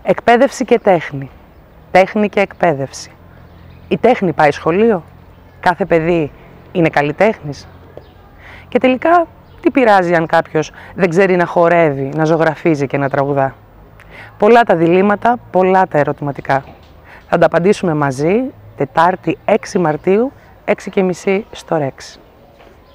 Εκπαίδευση και τέχνη. Τέχνη και εκπαίδευση. Η τέχνη πάει σχολείο. Κάθε παιδί είναι καλλιτέχνης. Και τελικά, τι πειράζει αν κάποιος δεν ξέρει να χορεύει, να ζωγραφίζει και να τραγουδά. Πολλά τα διλήμματα, πολλά τα ερωτηματικά. Θα τα απαντήσουμε μαζί, Τετάρτη 6 Μαρτίου, 6:30 στο Ρεξ.